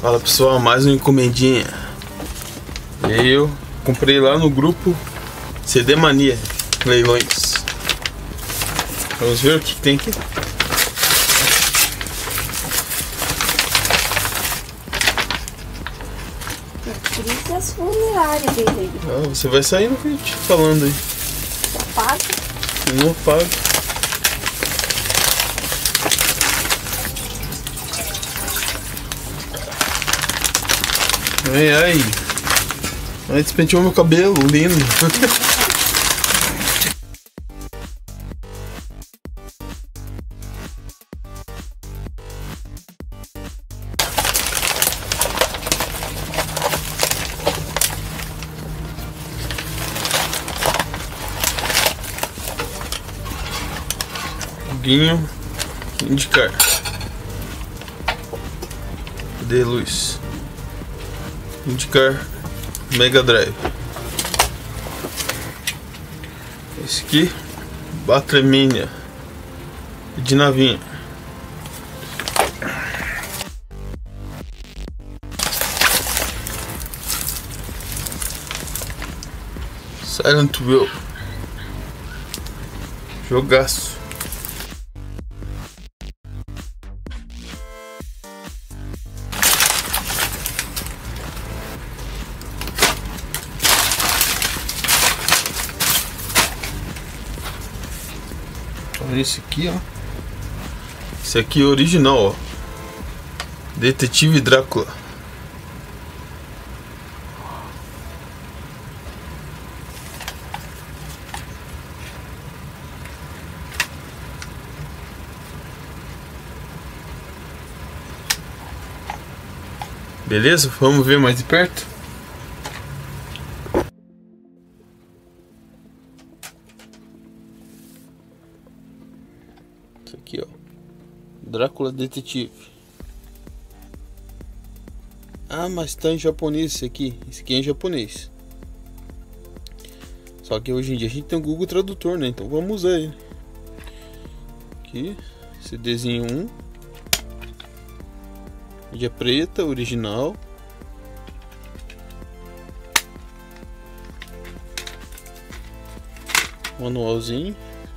Fala pessoal, mais uma encomendinha. E aí eu comprei lá no grupo CD Mania Leilões. Vamos ver o que tem aqui. Patrícias funerárias dele. Ah, você vai sair no vídeo falando aí. Tá pago? Não pago. Ai, ai, despenteou meu cabelo, lindo. Guinho indicar. Cadê luz? Indicar Mega Drive. Esse aqui, Battlemania de navinha. Silent Will. Jogaço. Olha esse aqui, ó. Esse aqui é o original, ó. Detetive Drácula. Beleza? Vamos ver mais de perto. Isso aqui, ó. Drácula Detetive. Ah, mas tá em japonês esse aqui. Esse aqui é em japonês. Só que hoje em dia a gente tem o Google Tradutor, né? Então vamos usar ele. Aqui, CDzinho 1. Mídia preta, original. Manualzinho.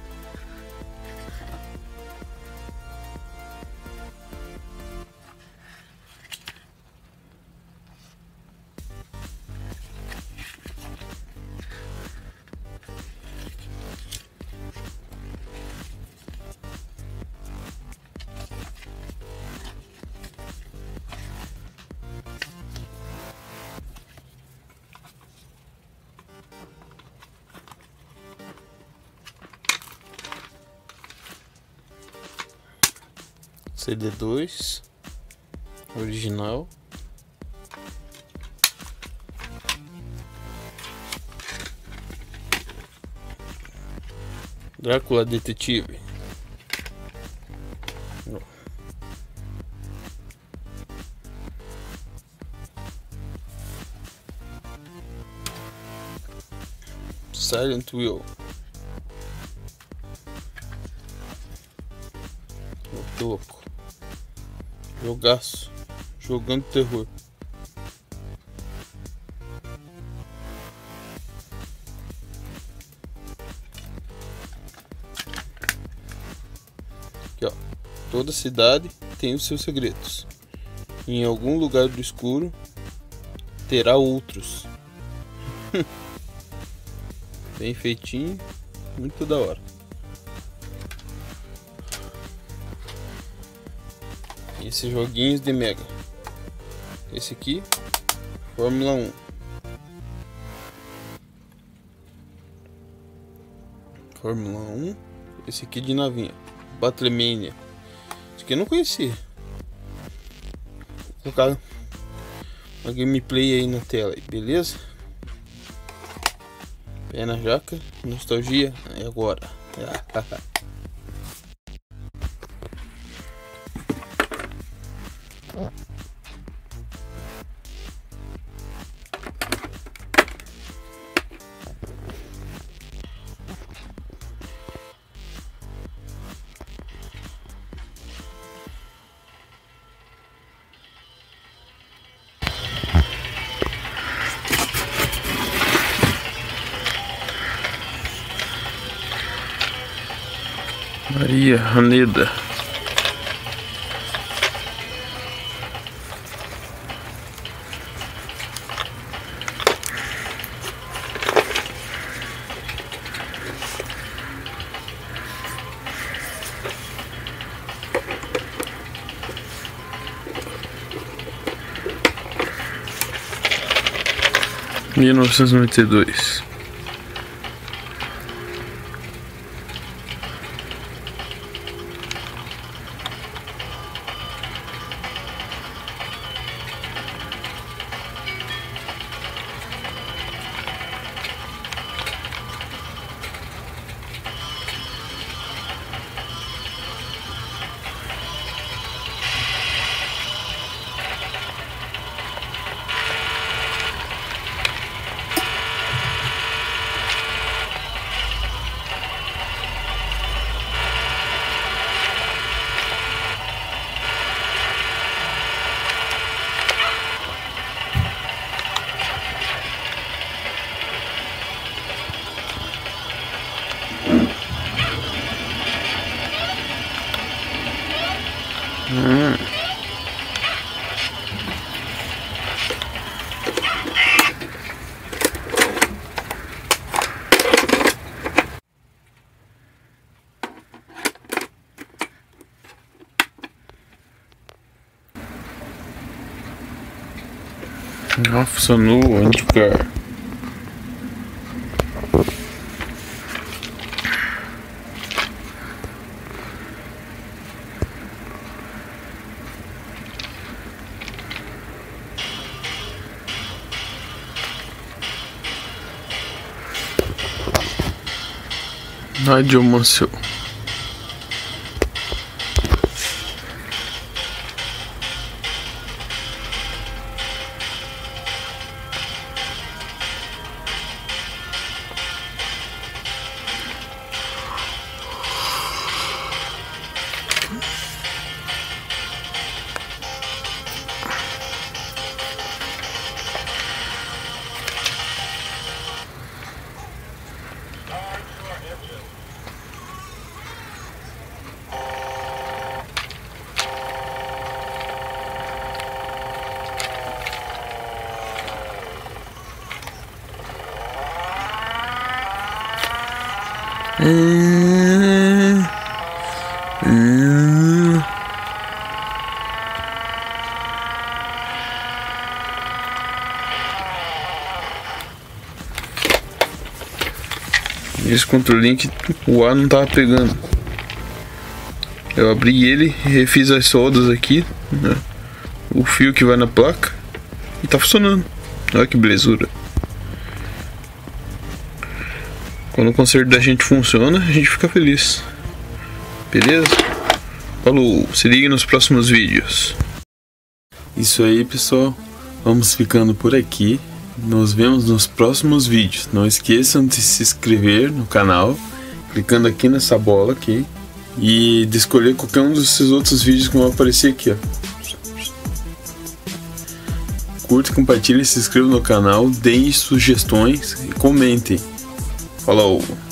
CD2 original. Drácula Detetive. Silent Will. Que louco. Jogaço. Jogando terror. Aqui, ó. Toda cidade tem os seus segredos. Em algum lugar do escuro terá outros. Bem feitinho. Muito da hora. Esses joguinhos de Mega. Esse aqui, Fórmula 1. Fórmula 1. Esse aqui de navinha, Battlemania. Esse aqui eu não conhecia. Vou colocar uma gameplay aí na tela, beleza? Pé na jaca, nostalgia, é agora. Maria Raneda. Em 1992. Funcionou o anticar. Nádia Mansell. Esse controle link, o ar não tava pegando. Eu abri ele, refiz as soldas aqui, né? O fio que vai na placa, e tá funcionando. Olha que belezura. Quando o conserto da gente funciona, a gente fica feliz. Beleza? Falou, se ligue nos próximos vídeos. Isso aí, pessoal. Vamos ficando por aqui. Nos vemos nos próximos vídeos. Não esqueçam de se inscrever no canal, clicando aqui nessa bola aqui, e de escolher qualquer um desses outros vídeos que vão aparecer aqui, ó. Curta, compartilhe, se inscreva no canal, deem sugestões e comentem. Falou!